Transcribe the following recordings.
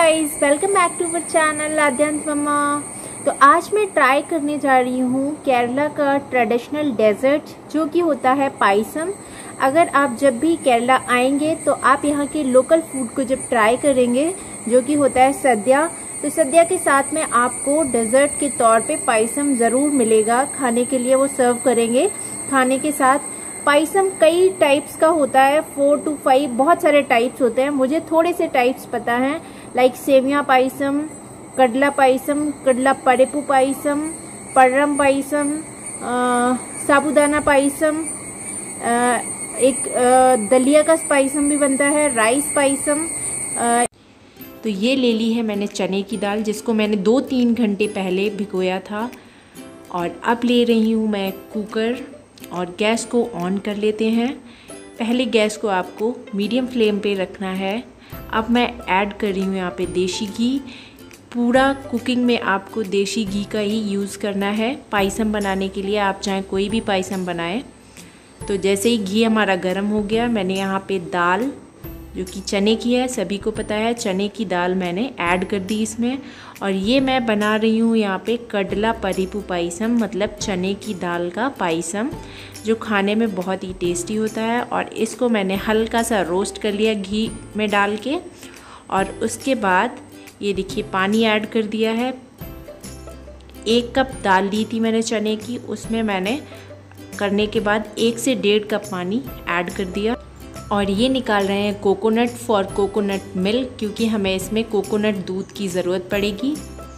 Guys, welcome back to our channel Aadyant Mamma. तो आज मैं ट्राई करने जा रही हूँ केरला का ट्रेडिशनल डेजर्ट जो कि होता है पायसम। अगर आप जब भी केरला आएंगे तो आप यहाँ के लोकल फूड को जब ट्राई करेंगे जो कि होता है सद्या, तो सद्या के साथ में आपको डेजर्ट के तौर पे पायसम ज़रूर मिलेगा खाने के लिए। वो सर्व करेंगे खाने के साथ। पायसम कई टाइप्स का होता है, 4 to 5 बहुत सारे टाइप्स होते हैं। मुझे थोड़े से टाइप्स पता हैं, लाइक सेमिया पायसम, कडला पायसम, कडला परेपू पायसम, पर्रम पायसम, साबूदाना पायसम, एक दलिया का पायसम भी बनता है, राइस पायसम। तो ये ले ली है मैंने चने की दाल, जिसको मैंने 2-3 घंटे पहले भिगोया था। और अब ले रही हूँ मैं कुकर और गैस को ऑन कर लेते हैं। पहले गैस को आपको मीडियम फ्लेम पे रखना है। अब मैं ऐड कर रही हूँ यहाँ पे देसी घी। पूरा कुकिंग में आपको देसी घी का ही यूज़ करना है पायसम बनाने के लिए, आप चाहे कोई भी पायसम बनाएं। तो जैसे ही घी हमारा गर्म हो गया, मैंने यहाँ पे दाल जो कि चने की है, सभी को पता है, चने की दाल मैंने ऐड कर दी इसमें। और ये मैं बना रही हूँ यहाँ पे कडला परेपू पायसम, मतलब चने की दाल का पायसम, जो खाने में बहुत ही टेस्टी होता है। और इसको मैंने हल्का सा रोस्ट कर लिया घी में डाल के। और उसके बाद ये देखिए पानी ऐड कर दिया है। 1 कप दाल ली थी मैंने चने की, उसमें मैंने करने के बाद 1 से 1.5 कप पानी ऐड कर दिया। और ये निकाल रहे हैं कोकोनट फॉर कोकोनट मिल्क, क्योंकि हमें इसमें कोकोनट दूध की ज़रूरत पड़ेगी।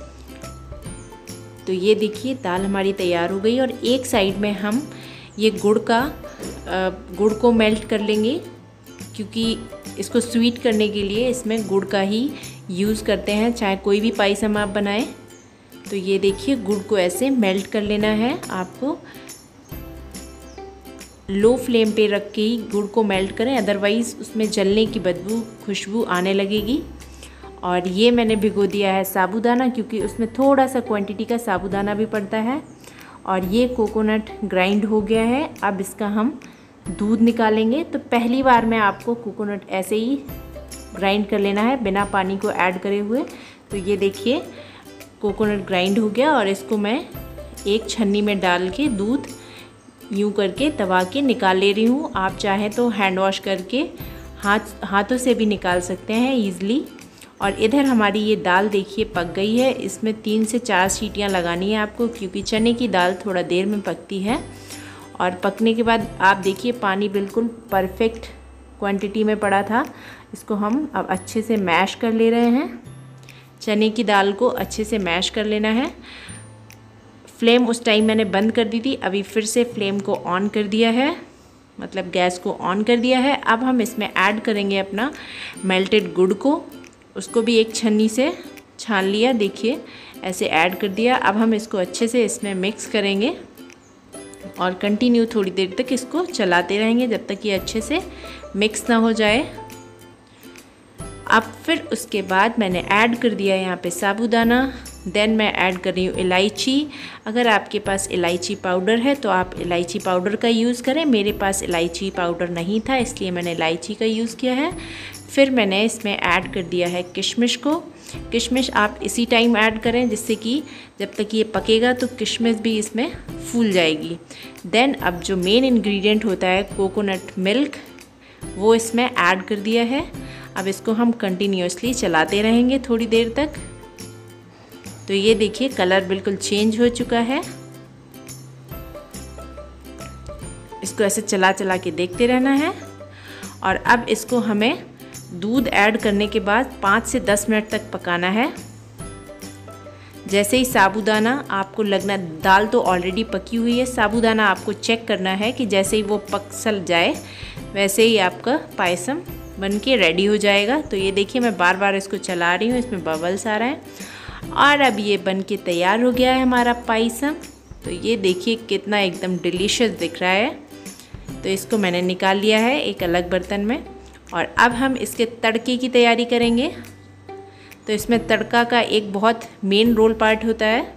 तो ये देखिए दाल हमारी तैयार हो गई। और एक साइड में हम ये गुड़ को मेल्ट कर लेंगे, क्योंकि इसको स्वीट करने के लिए इसमें गुड़ का ही यूज़ करते हैं, चाहे कोई भी पायसम आप बनाएं। तो ये देखिए गुड़ को ऐसे मेल्ट कर लेना है आपको। लो फ्लेम पे रख के ही गुड़ को मेल्ट करें, अदरवाइज़ उसमें जलने की बदबू खुशबू आने लगेगी। और ये मैंने भिगो दिया है साबूदाना, क्योंकि उसमें थोड़ा सा क्वांटिटी का साबूदाना भी पड़ता है। और ये कोकोनट ग्राइंड हो गया है। अब इसका हम दूध निकालेंगे। तो पहली बार में आपको कोकोनट ऐसे ही ग्राइंड कर लेना है बिना पानी को ऐड करे हुए। तो ये देखिए कोकोनट ग्राइंड हो गया। और इसको मैं एक छन्नी में डाल के दूध यूँ करके दबा के निकाल ले रही हूँ। आप चाहें तो हैंड वॉश करके हाथों से भी निकाल सकते हैं ईज़िली। और इधर हमारी ये दाल देखिए पक गई है। इसमें 3 से 4 सीटियाँ लगानी है आपको, क्योंकि चने की दाल थोड़ा देर में पकती है। और पकने के बाद आप देखिए पानी बिल्कुल परफेक्ट क्वांटिटी में पड़ा था। इसको हम अब अच्छे से मैश कर ले रहे हैं। चने की दाल को अच्छे से मैश कर लेना है। फ्लेम उस टाइम मैंने बंद कर दी थी, अभी फिर से फ्लेम को ऑन कर दिया है, मतलब गैस को ऑन कर दिया है। अब हम इसमें ऐड करेंगे अपना मेल्टेड गुड़ को। उसको भी एक छन्नी से छान लिया, देखिए ऐसे ऐड कर दिया। अब हम इसको अच्छे से इसमें मिक्स करेंगे और कंटिन्यू थोड़ी देर तक इसको चलाते रहेंगे जब तक ये अच्छे से मिक्स ना हो जाए। अब फिर उसके बाद मैंने ऐड कर दिया यहाँ पे साबूदाना। देन मैं ऐड कर रही हूँ इलायची। अगर आपके पास इलायची पाउडर है तो आप इलायची पाउडर का यूज़ करें। मेरे पास इलायची पाउडर नहीं था, इसलिए मैंने इलायची का यूज़ किया है। फिर मैंने इसमें ऐड कर दिया है किशमिश को। किशमिश आप इसी टाइम ऐड करें, जिससे कि जब तक ये पकेगा तो किशमिश भी इसमें फूल जाएगी। देन अब जो मेन इंग्रेडिएंट होता है कोकोनट मिल्क, वो इसमें ऐड कर दिया है। अब इसको हम कंटिन्यूअसली चलाते रहेंगे थोड़ी देर तक। तो ये देखिए कलर बिल्कुल चेंज हो चुका है। इसको ऐसे चला चला के देखते रहना है। और अब इसको हमें दूध ऐड करने के बाद 5 से 10 मिनट तक पकाना है। जैसे ही साबूदाना आपको लगना, दाल तो ऑलरेडी पकी हुई है, साबूदाना आपको चेक करना है कि जैसे ही वो सल जाए वैसे ही आपका पायसम बन के रेडी हो जाएगा। तो ये देखिए मैं बार बार इसको चला रही हूँ, इसमें बबल्स आ रहे हैं। और अब ये बन के तैयार हो गया है हमारा पायसम। तो ये देखिए कितना एकदम डिलीशियस दिख रहा है। तो इसको मैंने निकाल लिया है एक अलग बर्तन में। और अब हम इसके तड़के की तैयारी करेंगे। तो इसमें तड़का का एक बहुत मेन रोल पार्ट होता है,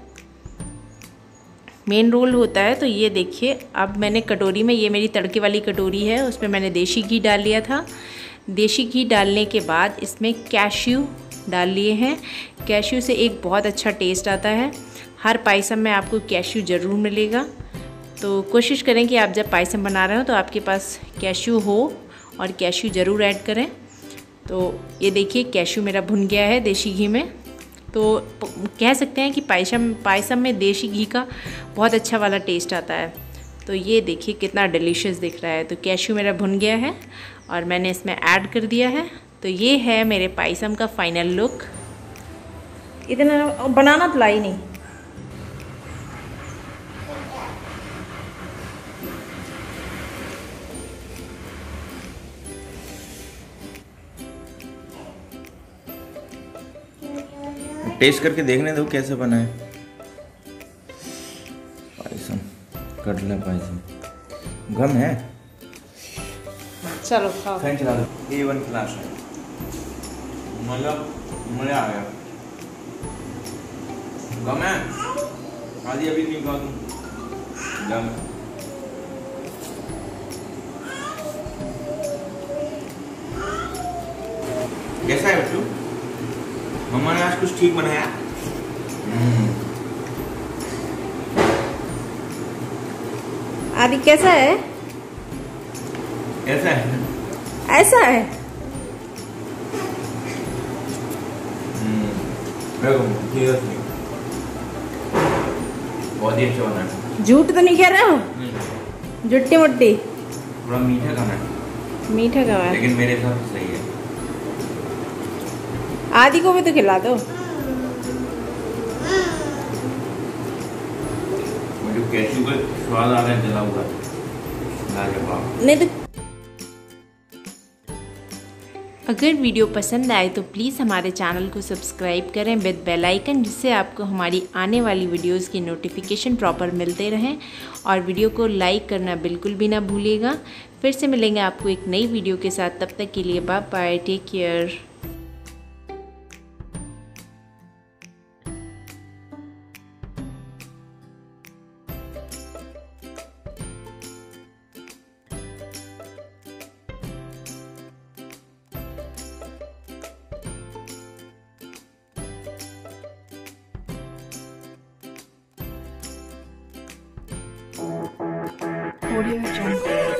तो ये देखिए अब मैंने कटोरी में, ये मेरी तड़के वाली कटोरी है, उसमें मैंने देसी घी डाल लिया था। देसी घी डालने के बाद इसमें कैश्यू डाल लिए हैं। कैश्यू से एक बहुत अच्छा टेस्ट आता है। हर पायसम में आपको कैश्यू ज़रूर मिलेगा, तो कोशिश करें कि आप जब पायसम बना रहे हो तो आपके पास कैश्यू हो और कैश्यू ज़रूर ऐड करें। तो ये देखिए कैश्यू मेरा भुन गया है देसी घी में। तो कह सकते हैं कि पायसम में देसी घी का बहुत अच्छा वाला टेस्ट आता है। तो ये देखिए कितना डिलीशियस दिख रहा है। तो कैश्यू मेरा भुन गया है और मैंने इसमें ऐड कर दिया है। तो ये है मेरे पायसम का फाइनल लुक। इतना बनाना तो लाई नहीं। टेस्ट करके देखने दो कैसे बना है पायसम। कटला पायसम गम है। चलो खाओ। फैन चला दो। A1 क्लास है, मजा आ गया। गम है, आधी अभी नहीं खा दूँ। गम कैसा है बच्चों? मम्मा ने आज कुछ ठीक बनाया। आदि कैसा है? ऐसा है, ऐसा है। बहुत ही अच्छा बना है। झूठ तो नहीं कह रहे हो? जुट्टी मुट्टी। थोड़ा मीठा खाना है। मीठा खाना है लेकिन मेरे हिसाब से सही है। आदि को भी तो खिला दो। मुझे कैश्यू का स्वाद आ रहा है, जला हुआ लाजवाब। नहीं तो अगर वीडियो पसंद आए तो प्लीज़ हमारे चैनल को सब्सक्राइब करें विद बेल आइकन, जिससे आपको हमारी आने वाली वीडियोस की नोटिफिकेशन प्रॉपर मिलते रहें। और वीडियो को लाइक करना बिल्कुल भी ना भूलिएगा। फिर से मिलेंगे आपको एक नई वीडियो के साथ। तब तक के लिए bye bye, take care. Audio Jungle.